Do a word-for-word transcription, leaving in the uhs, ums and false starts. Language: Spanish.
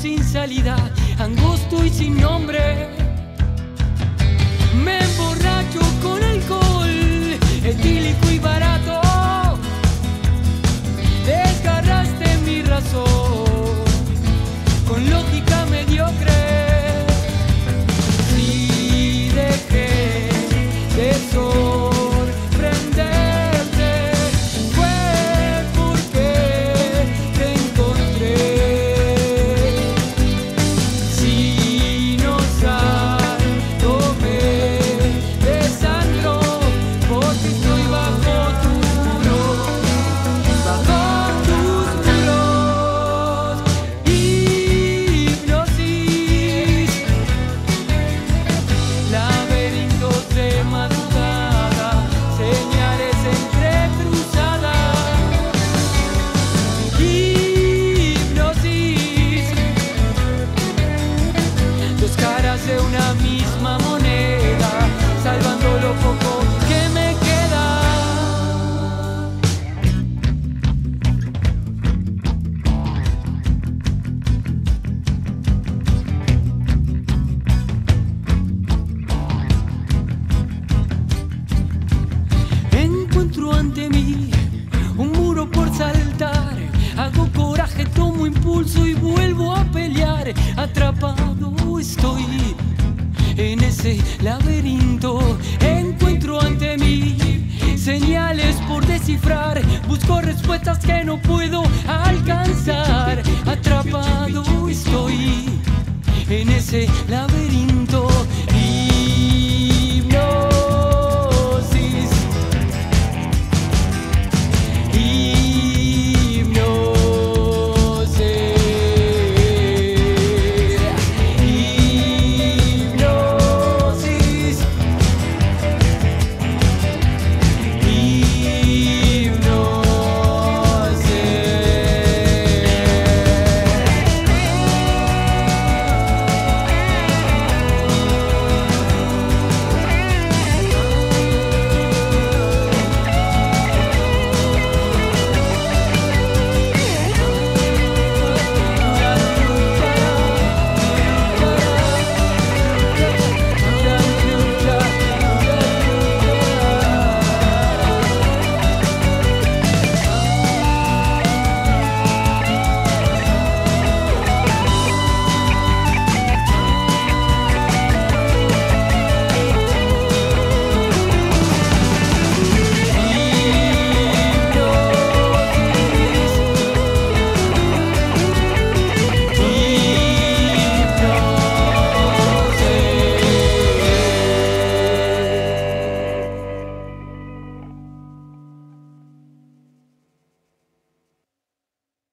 sin salida, angosto y sin nombre. Me emborracho con alcohol, etílico y barato. Desgarraste mi razón con lógica mediocre. Y dejé de sorprenderte, fue porque te encontré. Si no salgo me desangro, porque estoy bajo tus muros, bajo tus muros. Hipnosis, laberintos de madrugada, señales entrecruzadas. Hipnosis, dos caras de una misma moneda, salvando lo poco que me queda. Encuentro ante mí un muro por saltar. Hago coraje, tomo impulso y vuelvo a pelear. Atrapado estoy en ese laberinto. Encuentro ante mí señales por descifrar. Busco respuestas que no puedo alcanzar. Atrapado estoy en ese laberinto.